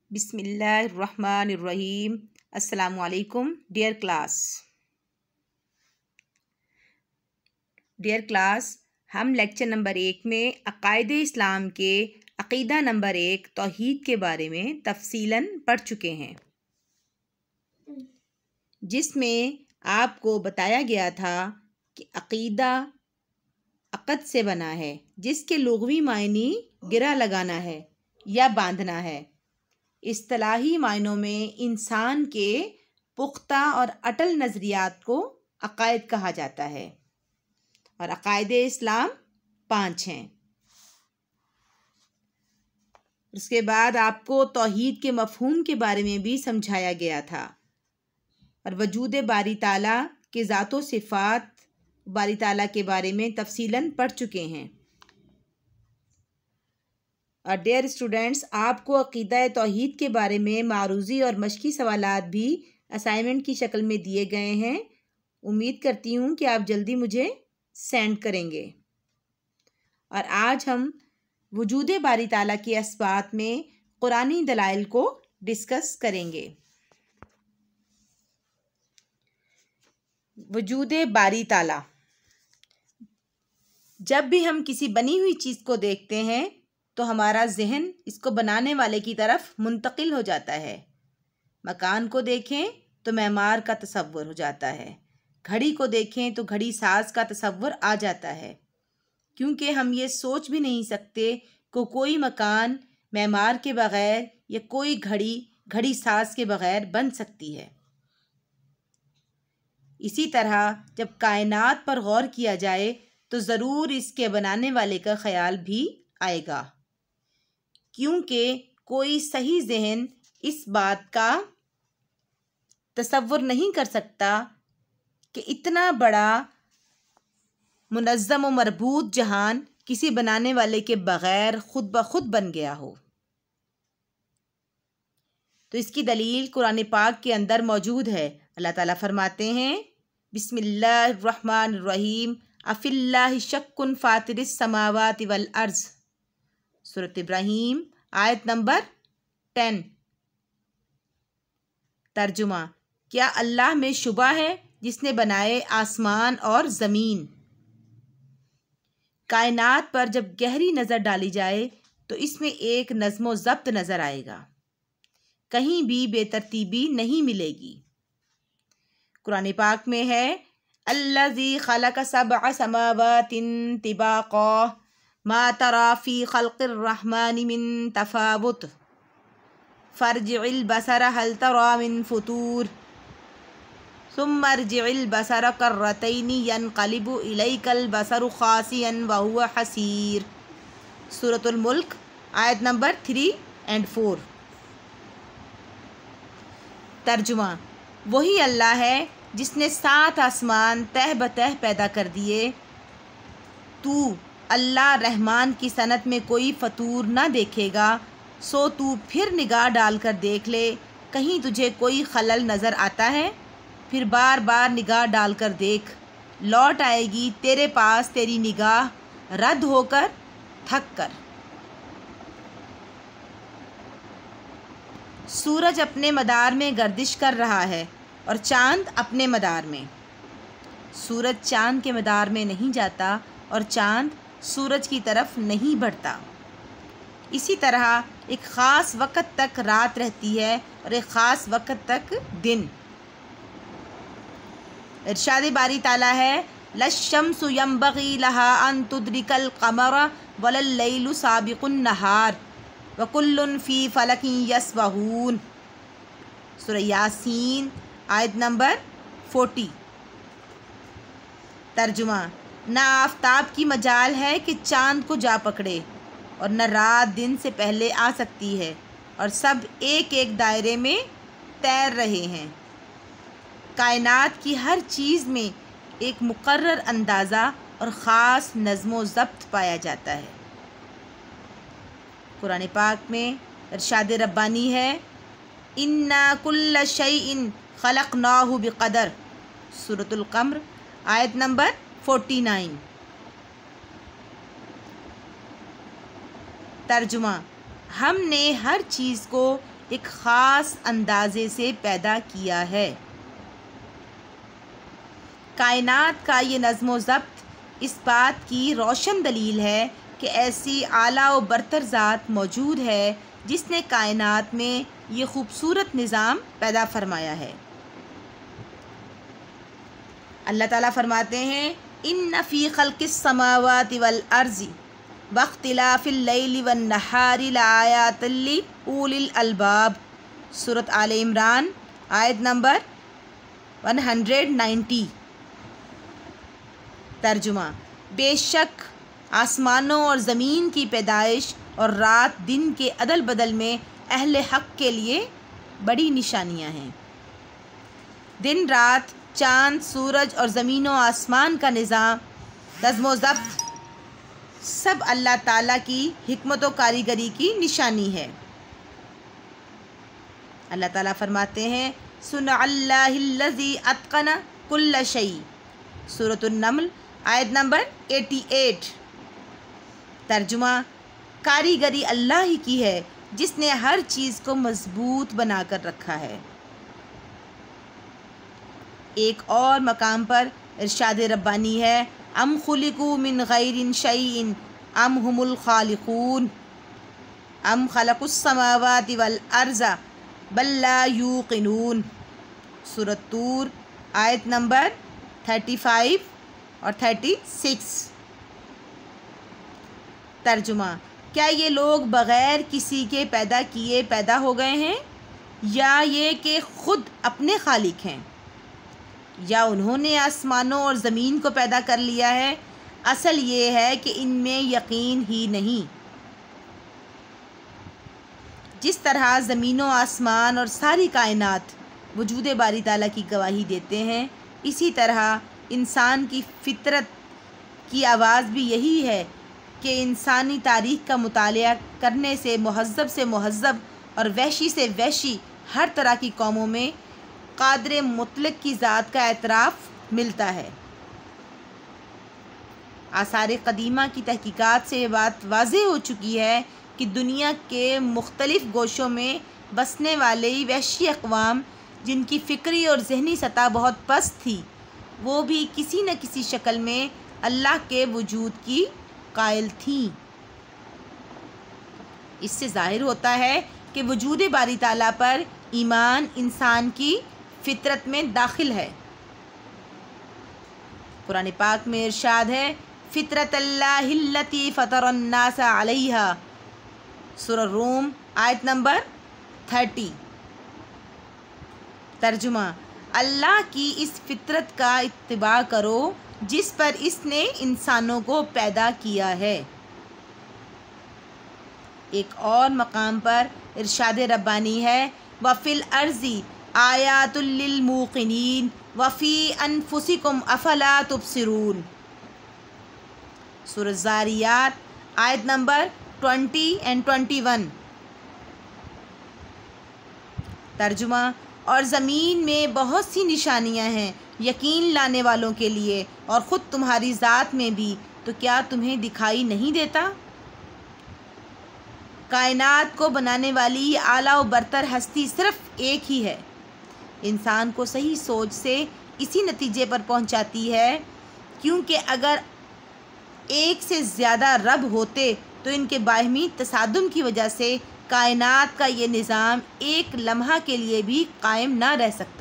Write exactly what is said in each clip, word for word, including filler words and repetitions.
بسم اللہ الرحمن الرحیم۔ السلام علیکم ڈیئر کلاس ڈیئر کلاس ہم لیکچر نمبر ایک میں عقائد اسلام کے عقیدہ نمبر ایک توحید کے بارے میں تفصیلاً پڑھ چکے ہیں، جس میں آپ کو بتایا گیا تھا کہ عقیدہ عقد سے بنا ہے، جس کے لغوی معنی گرہ لگانا ہے یا باندھنا ہے۔ اصطلاحی معنوں میں انسان کے پختہ اور اٹل نظریات کو عقائد کہا جاتا ہے، اور عقائد اسلام پانچ ہیں۔ اس کے بعد آپ کو توحید کے مفہوم کے بارے میں بھی سمجھایا گیا تھا، اور وجود باری تعالیٰ کے ذات و صفات باری تعالیٰ کے بارے میں تفصیلاً پڑھ چکے ہیں۔ اور ڈیئر اسٹوڈنٹس، آپ کو عقیدہ توحید کے بارے میں معروضی اور مشقی سوالات بھی اسائنمنٹ کی شکل میں دیے گئے ہیں۔ امید کرتی ہوں کہ آپ جلدی مجھے سینڈ کریں گے۔ اور آج ہم وجود باری تعالیٰ کے اثبات میں قرآنی دلائل کو ڈسکس کریں گے۔ وجود باری تعالیٰ، جب بھی ہم کسی بنی ہوئی چیز کو دیکھتے ہیں تو ہمارا ذہن اس کو بنانے والے کی طرف منتقل ہو جاتا ہے۔ مکان کو دیکھیں تو معمار کا تصور ہو جاتا ہے، گھڑی کو دیکھیں تو گھڑی ساز کا تصور آ جاتا ہے، کیونکہ ہم یہ سوچ بھی نہیں سکتے کہ کوئی مکان معمار کے بغیر یا کوئی گھڑی گھڑی ساز کے بغیر بن سکتی ہے۔ اسی طرح جب کائنات پر غور کیا جائے تو ضرور اس کے بنانے والے کا خیال بھی آئے گا، کیونکہ کوئی صحیح ذہن اس بات کا تصور نہیں کر سکتا کہ اتنا بڑا منظم و مربوط جہان کسی بنانے والے کے بغیر خود بخود بن گیا ہو۔ تو اس کی دلیل قرآن پاک کے اندر موجود ہے۔ اللہ تعالیٰ فرماتے ہیں، بسم اللہ الرحمن الرحیم، افی اللہ شک فاطر السماوات والارض، سورۃ ابراہیم آیت نمبر ٹین۔ ترجمہ، کیا اللہ میں شبہ ہے جس نے بنائے آسمان اور زمین؟ کائنات پر جب گہری نظر ڈالی جائے تو اس میں ایک نظم و ضبط نظر آئے گا، کہیں بھی بے ترتیبی نہیں ملے گی۔ قرآن پاک میں ہے، الذی خلق سبع سماوات طباقا ما تری فی خلق الرحمن من تفاوت فارجع البصر هل تری من فطور ثم ارجع البصر کرتین ینقلب الیک البصر خاسئا وہو حسیر، سورۃ الملک آیت نمبر تھری اینڈ فور۔ ترجمہ، وہی اللہ ہے جس نے سات آسمان تہ بتہ پیدا کر دیے۔ تو اللہ رحمان کی صنعت میں کوئی فطور نہ دیکھے گا، سو تو پھر نگاہ ڈال کر دیکھ لے، کہیں تجھے کوئی خلل نظر آتا ہے؟ پھر بار بار نگاہ ڈال کر دیکھ، لوٹ آئے گی تیرے پاس تیری نگاہ رد ہو کر، تھک کر۔ سورج اپنے مدار میں گردش کر رہا ہے اور چاند اپنے مدار میں۔ سورج چاند کے مدار میں نہیں جاتا اور چاند سورج کی طرف نہیں بڑھتا۔ اسی طرح ایک خاص وقت تک رات رہتی ہے اور ایک خاص وقت تک دن۔ ارشاد باری تعالیٰ ہے، لا الشمس ينبغي لها ان تدرك القمر ولا الليل سابق النهار وكل في فلك يسبحون، سورہ یاسین آیت نمبر فورٹی۔ ترجمہ، نہ آفتاب کی مجال ہے کہ چاند کو جا پکڑے، اور نہ رات دن سے پہلے آ سکتی ہے، اور سب ایک ایک دائرے میں تیر رہے ہیں۔ کائنات کی ہر چیز میں ایک مقرر اندازہ اور خاص نظم و ضبط پایا جاتا ہے۔ قرآن پاک میں ارشاد ربانی ہے، اِنَّا كُلَّ شَيْءٍ خَلَقْنَاهُ بِقَدَرٍ، سورۃ القمر آیت نمبر فورٹی نائن۔ ترجمہ، ہم نے ہر چیز کو ایک خاص اندازے سے پیدا کیا ہے۔ کائنات کا یہ نظم و ضبط اس بات کی روشن دلیل ہے کہ ایسی اعلیٰ و برتر ذات موجود ہے جس نے کائنات میں یہ خوبصورت نظام پیدا فرمایا ہے۔ اللہ تعالیٰ فرماتے ہیں ان فی خلق السماوات والارض واختلاف اللیل والنہار لآیات لأولی الالباب، سورۃ آل عمران آیت نمبر ایک سو نوے۔ ترجمہ: بے شک آسمانوں اور زمین کی پیدائش اور رات دن کے عدل بدل میں اہل حق کے لیے بڑی نشانیاں ہیں۔ دن رات، چاند، سورج اور زمین و آسمان کا نظام، نظم و ضبط سب اللہ تعالیٰ کی حکمت و کاریگری کی نشانی ہے۔ اللہ تعالیٰ فرماتے ہیں صنع اللہ الذی اتقن کل شیء، سورۃ النمل آیت نمبر اٹھاسی۔ ترجمہ: کاریگری اللہ ہی کی ہے جس نے ہر چیز کو مضبوط بنا کر رکھا ہے۔ ایک اور مقام پر ارشاد ربانی ہے ام خلقوا من غیر شیء ام هم الخالقون ام خلقوا السماوات والارض بل لا یوقنون، سورۃ طور آیت نمبر پینتیس اور چھتیس۔ ترجمہ: کیا یہ لوگ بغیر کسی کے پیدا کیے پیدا ہو گئے ہیں، یا یہ کہ خود اپنے خالق ہیں، یا انہوں نے آسمانوں اور زمین کو پیدا کر لیا ہے؟ اصل یہ ہے کہ ان میں یقین ہی نہیں۔ جس طرح زمین و آسمان اور ساری کائنات وجود باری تعالیٰ کی گواہی دیتے ہیں، اسی طرح انسان کی فطرت کی آواز بھی یہی ہے کہ انسانی تاریخ کا مطالعہ کرنے سے مہذب سے مہذب اور وحشی سے وحشی ہر طرح کی قوموں میں قادر مطلق کی ذات کا اعتراف ملتا ہے۔ آثار قدیمہ کی تحقیقات سے یہ بات واضح ہو چکی ہے کہ دنیا کے مختلف گوشوں میں بسنے والے وحشی اقوام جن کی فکری اور ذہنی سطح بہت پست تھی، وہ بھی کسی نہ کسی شکل میں اللہ کے وجود کی قائل تھیں۔ اس سے ظاہر ہوتا ہے کہ وجود باری تعالیٰ پر ایمان انسان کی فطرت میں داخل ہے۔ قرآن پاک میں ارشاد ہے فطرت اللہ التی فطر الناس علیہا، سورہ روم آیت نمبر تیس۔ ترجمہ: اللہ کی اس فطرت کا اتباع کرو جس پر اس نے انسانوں کو پیدا کیا ہے۔ ایک اور مقام پر ارشاد ربانی ہے وَفِي الْأَرْضِ آیَاتٌ لِّلْمُوقِنِينَ وَفِي أَنفُسِكُمْ أَفَلَا تُبْصِرُونَ، سورۃ الذاریات آیت نمبر بیس اینڈ اکیس۔ ترجمہ: اور زمین میں بہت سی نشانیاں ہیں یقین لانے والوں کے لیے، اور خود تمہاری ذات میں بھی، تو کیا تمہیں دکھائی نہیں دیتا؟ کائنات کو بنانے والی اعلیٰ و برتر ہستی صرف ایک ہی ہے۔ انسان کو صحیح سوچ سے اسی نتیجے پر پہنچاتی ہے، کیونکہ اگر ایک سے زیادہ رب ہوتے تو ان کے باہمی تصادم کی وجہ سے کائنات کا یہ نظام ایک لمحہ کے لیے بھی قائم نہ رہ سکتا۔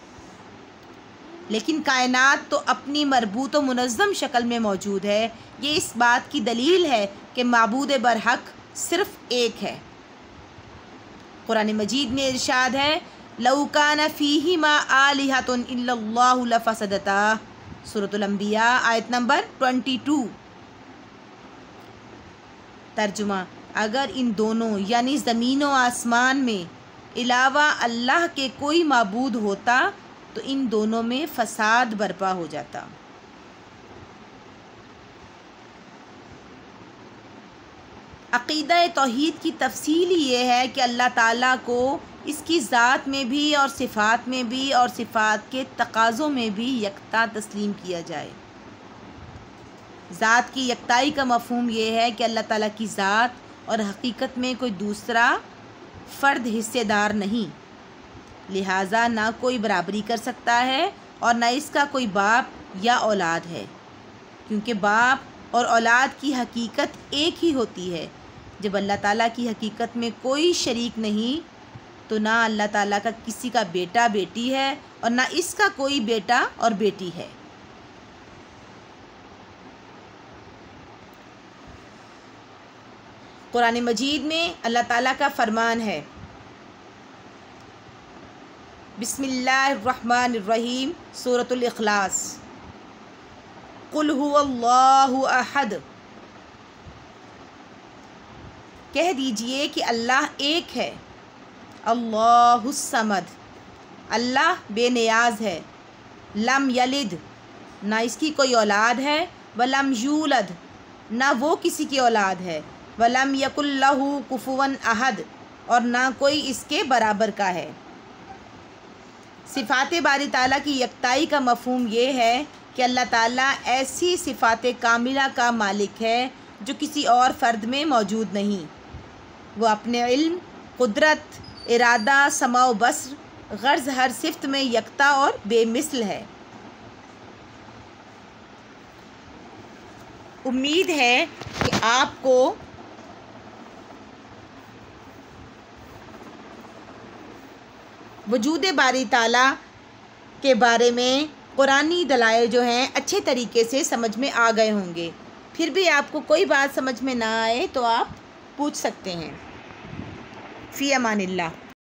لیکن کائنات تو اپنی مربوط و منظم شکل میں موجود ہے۔ یہ اس بات کی دلیل ہے کہ معبود برحق صرف ایک ہے۔ قرآن مجید میں ارشاد ہے لَوْ كَانَ فِيهِمَا آلِهَةٌ إِلَّا اللَّهُ لَفَسَدَتَا، سورۃ الانبیاء آیت نمبر بائیس۔ ترجمہ: اگر ان دونوں یعنی زمین و آسمان میں علاوہ اللہ کے کوئی معبود ہوتا تو ان دونوں میں فساد برپا ہو جاتا۔ عقیدہ توحید کی تفصیل یہ ہے کہ اللہ تعالیٰ کو اس کی ذات میں بھی اور صفات میں بھی اور صفات کے تقاضوں میں بھی یکتا تسلیم کیا جائے۔ ذات کی یکتائی کا مفہوم یہ ہے کہ اللہ تعالیٰ کی ذات اور حقیقت میں کوئی دوسرا فرد حصے دار نہیں، لہٰذا نہ کوئی برابری کر سکتا ہے اور نہ اس کا کوئی باپ یا اولاد ہے، کیونکہ باپ اور اولاد کی حقیقت ایک ہی ہوتی ہے۔ جب اللہ تعالیٰ کی حقیقت میں کوئی شریک نہیں تو نہ اللہ تعالیٰ کا کسی کا بیٹا بیٹی ہے اور نہ اس کا کوئی بیٹا اور بیٹی ہے۔ قرآن مجید میں اللہ تعالیٰ کا فرمان ہے، بسم اللہ الرحمن الرحیم، سورۃ الاخلاص، قل هو اللہ احد، کہہ دیجئے کہ اللہ ایک ہے، اللہ الصمد، اللہ بے نیاز ہے، لم یلد، نہ اس کی کوئی اولاد ہے، ولم یولد، نہ وہ کسی کی اولاد ہے، ولم یکن لہ کفوا احد، اور نہ کوئی اس کے برابر کا ہے۔ صفات باری تعالیٰ کی یکتائی کا مفہوم یہ ہے کہ اللہ تعالیٰ ایسی صفات کاملہ کا مالک ہے جو کسی اور فرد میں موجود نہیں۔ وہ اپنے علم، قدرت، ارادہ، سمع و بصر، غرض ہر صفت میں یکتا اور بے مثل ہے۔ امید ہے کہ آپ کو وجود باری تعالیٰ کے بارے میں قرآنی دلائل جو ہیں اچھے طریقے سے سمجھ میں آ گئے ہوں گے۔ پھر بھی آپ کو کوئی بات سمجھ میں نہ آئے تو آپ پوچھ سکتے ہیں۔ فی امان اللہ۔